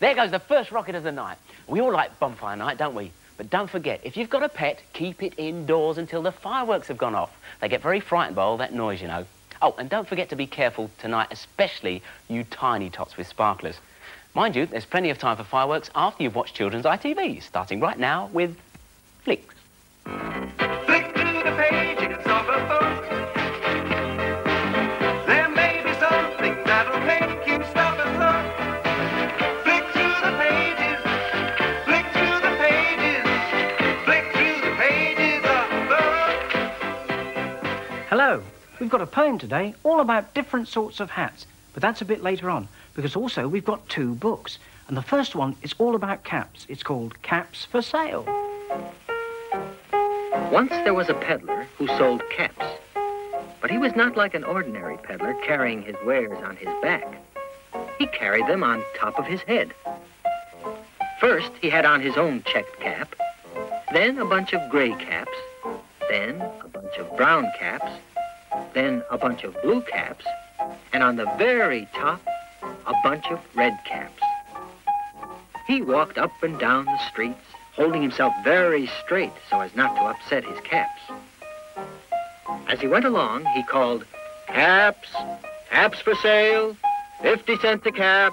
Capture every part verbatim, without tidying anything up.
There goes the first rocket of the night. We all like bonfire night, don't we? But don't forget, if you've got a pet, keep it indoors until the fireworks have gone off. They get very frightened by all that noise, you know. Oh, and don't forget to be careful tonight, especially you tiny tots with sparklers. Mind you, there's plenty of time for fireworks after you've watched children's I T V, starting right now with Flicks. Flick through the pages of a book. There may be something that'll make you stop and look. Flick through the pages, flick through the pages, flick through the pages of a book. Hello, we've got a poem today all about different sorts of hats, but that's a bit later on, because also we've got two books. And the first one is all about caps. It's called Caps for Sale. Once there was a peddler who sold caps, but he was not like an ordinary peddler carrying his wares on his back. He carried them on top of his head. First, he had on his own checked cap, then a bunch of gray caps, then a bunch of brown caps, then a bunch of blue caps, and on the very top, a bunch of red caps. He walked up and down the streets, holding himself very straight so as not to upset his caps. As he went along, he called, "Caps, caps for sale, fifty cents a cap."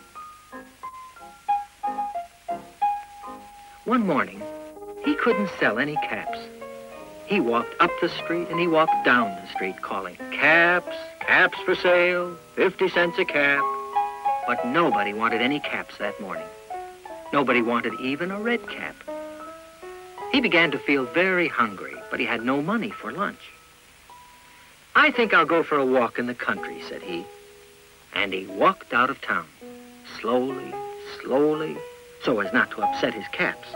One morning, he couldn't sell any caps. He walked up the street and he walked down the street calling, "Caps, caps for sale, fifty cents a cap." But nobody wanted any caps that morning. Nobody wanted even a red cap. He began to feel very hungry, but he had no money for lunch. "I think I'll go for a walk in the country," said he. And he walked out of town, slowly, slowly, so as not to upset his caps.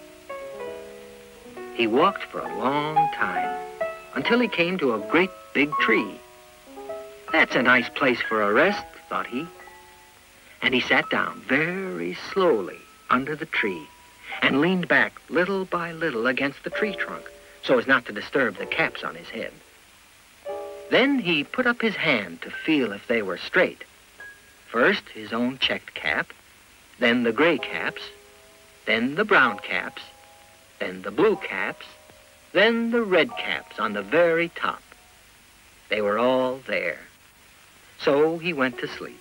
He walked for a long time, until he came to a great big tree. "That's a nice place for a rest," thought he. And he sat down very slowly under the tree and leaned back little by little against the tree trunk so as not to disturb the caps on his head. Then he put up his hand to feel if they were straight. First his own checked cap, then the gray caps, then the brown caps, then the blue caps, then the red caps on the very top. They were all there. So he went to sleep.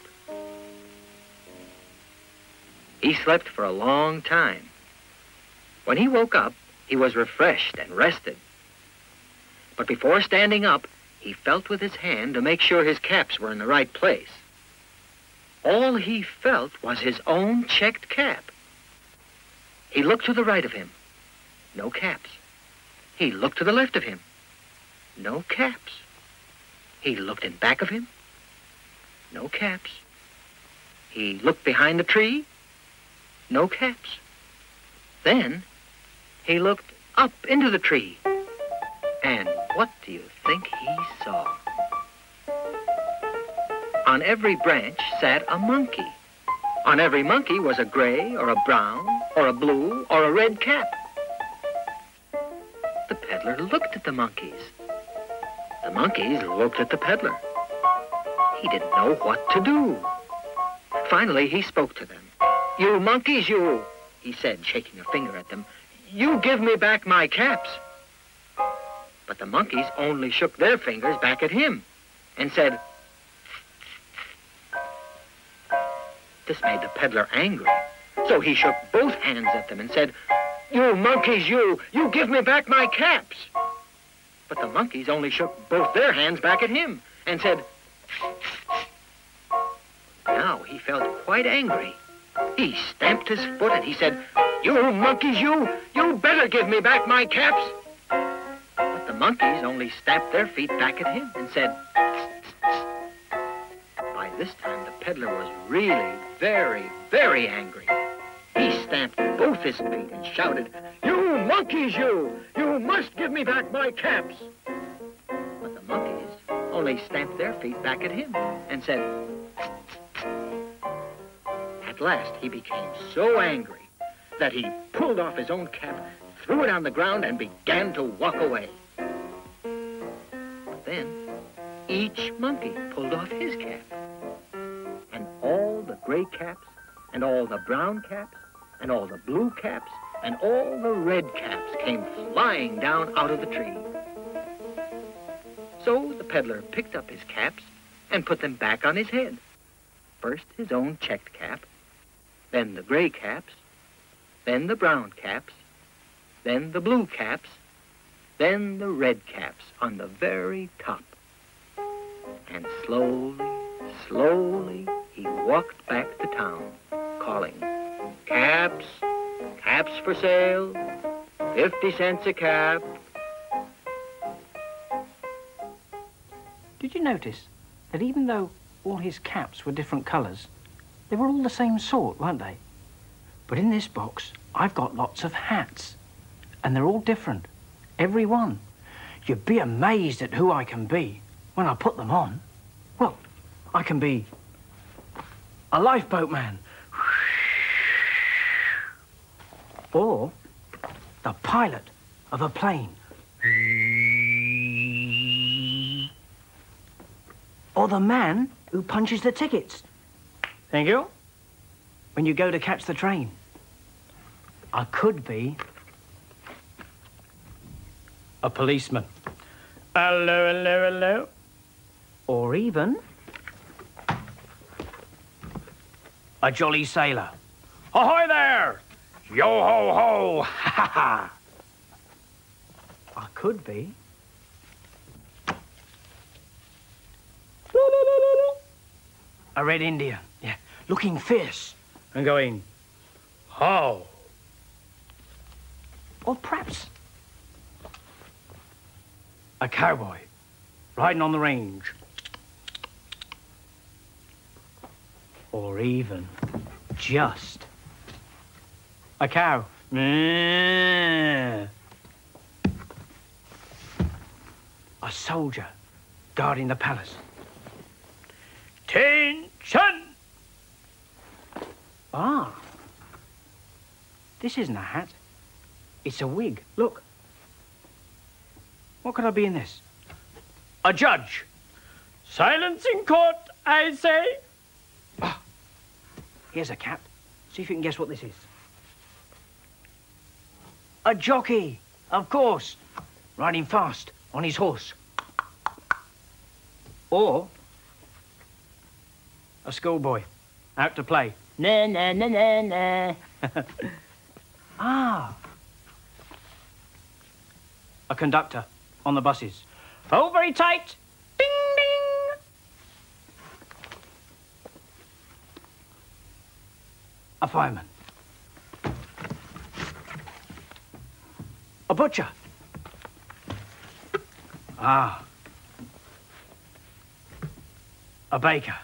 He slept for a long time. When he woke up, he was refreshed and rested. But before standing up, he felt with his hand to make sure his caps were in the right place. All he felt was his own checked cap. He looked to the right of him. No caps. He looked to the left of him. No caps. He looked in back of him. No caps. He looked behind the tree. No caps. Then he looked up into the tree. And what do you think he saw? On every branch sat a monkey. On every monkey was a gray or a brown or a blue or a red cap. The peddler looked at the monkeys. The monkeys looked at the peddler. He didn't know what to do. Finally, he spoke to them. "You monkeys, you," he said, shaking a finger at them. "You give me back my caps." But the monkeys only shook their fingers back at him and said, This made the peddler angry. So he shook both hands at them and said, "You monkeys, you, you give me back my caps." But the monkeys only shook both their hands back at him and said, Now he felt quite angry. He stamped his foot and he said, "You monkeys, you, you better give me back my caps." But the monkeys only stamped their feet back at him and said, By this time the peddler was really very, very angry. He stamped both his feet and shouted, "You monkeys, you, you must give me back my caps." But the monkeys only stamped their feet back at him and said, At last he became so angry that he pulled off his own cap, threw it on the ground, and began to walk away. But then each monkey pulled off his cap, and all the gray caps and all the brown caps, and all the blue caps, and all the red caps came flying down out of the tree. So the peddler picked up his caps and put them back on his head. First his own checked cap, then the gray caps, then the brown caps, then the blue caps, then the red caps on the very top. And slowly, slowly, he walked back to town, calling, "Caps, caps for sale, fifty cents a cap." Did you notice that even though all his caps were different colours, they were all the same sort, weren't they? But in this box, I've got lots of hats, and they're all different, every one. You'd be amazed at who I can be when I put them on. Well, I can be a lifeboat man, or the pilot of a plane, or the man who punches the tickets. Thank you. When you go to catch the train. I could be a policeman. Hello, hello, hello. Or even a jolly sailor. Ahoy there! Yo ho ho! Ha ha ha! I could be a red Indian, yeah, looking fierce and going, ho! Or perhaps a cowboy riding on the range. Or even just a cow. A soldier guarding the palace. Attention! Ah, this isn't a hat. It's a wig. Look. What could I be in this? A judge. Silence in court, I say. Ah, here's a cap. See if you can guess what this is. A jockey, of course. Riding fast on his horse. Or a schoolboy out to play. Na na na na na. Ah, a conductor on the buses. Hold very tight. Ding ding. A fireman. A butcher. Ah. A baker.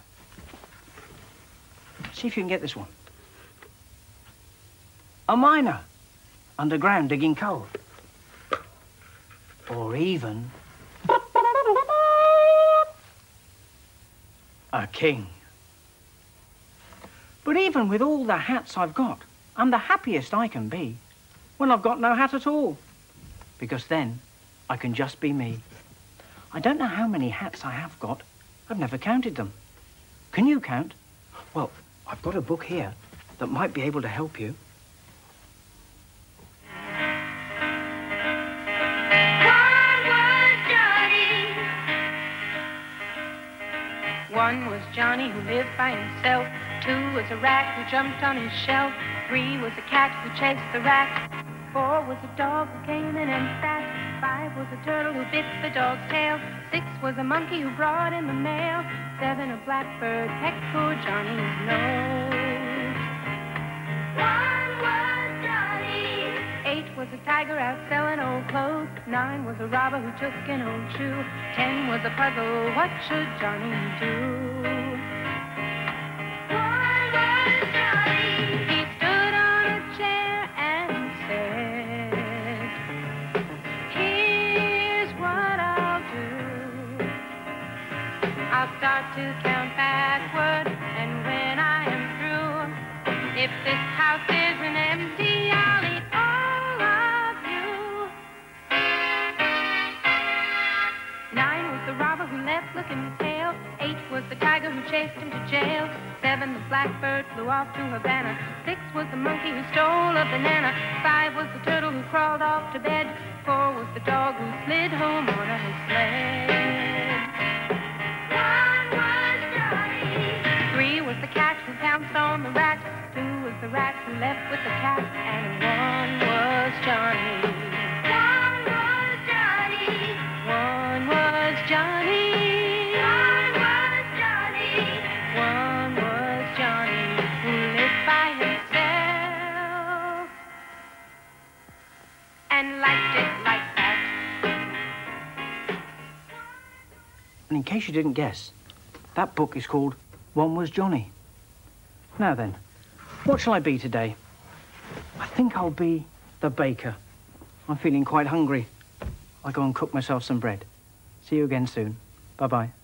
See if you can get this one. A miner, underground digging coal. Or even a king. But even with all the hats I've got, I'm the happiest I can be when I've got no hat at all. Because then I can just be me. I don't know how many hats I have got. I've never counted them. Can you count? Well, I've got a book here that might be able to help you. One was Johnny who lived by himself. Two was a rat who jumped on his shelf. Three was a cat who chased the rat. Four was a dog who came in and sat. Five was a turtle who bit the dog's tail. Six was a monkey who brought in the mail. Seven, a blackbird pecked poor Johnny's nose. One was Johnny. Eight was a tiger out selling old clothes. Nine was a robber who took an old shoe. Ten was a puzzle, what should Johnny do? One was Johnny. He stood on a chair and said, here's what I'll do. I'll start to count backward, and when I am through, if this house isn't empty, I'll eat all of you. Nine was the robber who left looking his tail. Eight was the tiger who chased him to jail. Seven, the blackbird flew off to Havana. Six was the monkey who stole a banana. Five was the turtle who crawled off to bed. Four was the dog who slid home on a sled. One was Johnny. Three was the cat who pounced on the rat. Two was the rat who left with the cat. And one was Johnny. One was Johnny. One was Johnny. One was Johnny. One was Johnny who lived by himself and liked it like that. And in case you didn't guess, that book is called One Was Johnny. Now then, what shall I be today? I think I'll be the baker. I'm feeling quite hungry. I'll go and cook myself some bread. See you again soon. Bye-bye.